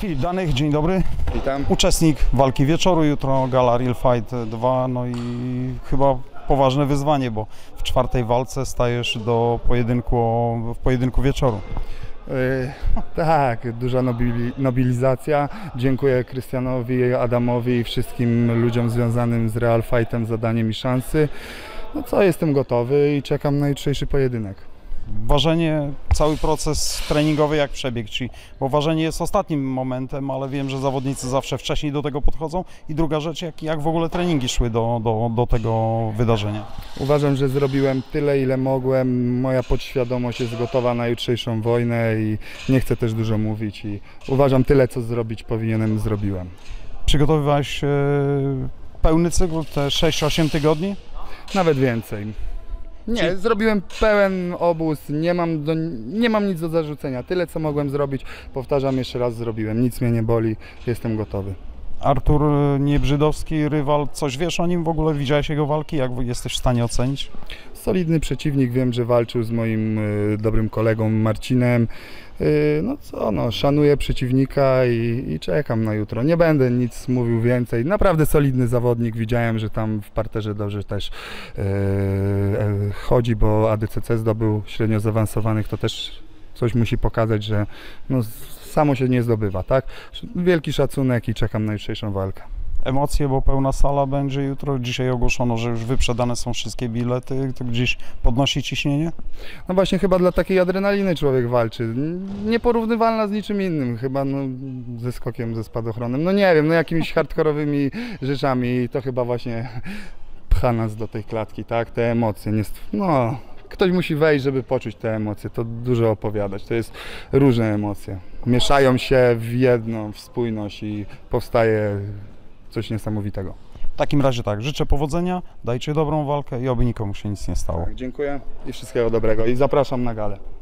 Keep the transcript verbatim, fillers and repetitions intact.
Filip Danych, dzień dobry. Witam. Uczestnik walki wieczoru, jutro gala Real Fight dwa, no i chyba poważne wyzwanie, bo w czwartej walce stajesz do pojedynku, w pojedynku wieczoru. Yy, tak, duża nobili, nobilizacja. Dziękuję Krystianowi, Adamowi i wszystkim ludziom związanym z Real Fightem za danie mi szansy. No co, jestem gotowy i czekam na jutrzejszy pojedynek. Ważenie, cały proces treningowy jak przebiegł Ci? Bo ważenie jest ostatnim momentem, ale wiem, że zawodnicy zawsze wcześniej do tego podchodzą. I druga rzecz, jak, jak w ogóle treningi szły do, do, do tego wydarzenia? Uważam, że zrobiłem tyle, ile mogłem. Moja podświadomość jest gotowa na jutrzejszą wojnę i nie chcę też dużo mówić. I uważam, tyle, co zrobić powinienem, zrobiłem. Przygotowywałeś e, pełny cykl, te sześć osiem tygodni? Nawet więcej. Nie, Czy... zrobiłem pełen obóz, nie mam, do, nie mam nic do zarzucenia. Tyle, co mogłem zrobić, powtarzam, jeszcze raz zrobiłem. Nic mnie nie boli, jestem gotowy. Artur Niebrzydowski, rywal, coś wiesz o nim w ogóle? Widziałeś jego walki? Jak jesteś w stanie ocenić? Solidny przeciwnik, wiem, że walczył z moim y, dobrym kolegą Marcinem. Y, no co, no, szanuję przeciwnika i, i czekam na jutro. Nie będę nic mówił więcej. Naprawdę solidny zawodnik. Widziałem, że tam w parterze dobrze też y, y, chodzi, bo A D C C zdobył średnio zaawansowanych. To też coś musi pokazać, że no, samo się nie zdobywa, tak? Wielki szacunek i czekam na jutrzejszą walkę. Emocje, bo pełna sala będzie jutro. Dzisiaj ogłoszono, że już wyprzedane są wszystkie bilety. To gdzieś podnosi ciśnienie? No właśnie, chyba dla takiej adrenaliny człowiek walczy. Nieporównywalna z niczym innym. Chyba no, ze skokiem, ze spadochronem. No nie wiem, no jakimiś hardkorowymi rzeczami. To chyba właśnie pcha nas do tej klatki, tak? Te emocje. Nie, no, ktoś musi wejść, żeby poczuć te emocje. To dużo opowiadać. To jest różne emocje. Mieszają się w jedną, w spójność i powstaje coś niesamowitego. W takim razie tak, życzę powodzenia, dajcie dobrą walkę i oby nikomu się nic nie stało. Tak, dziękuję i wszystkiego dobrego i zapraszam na galę.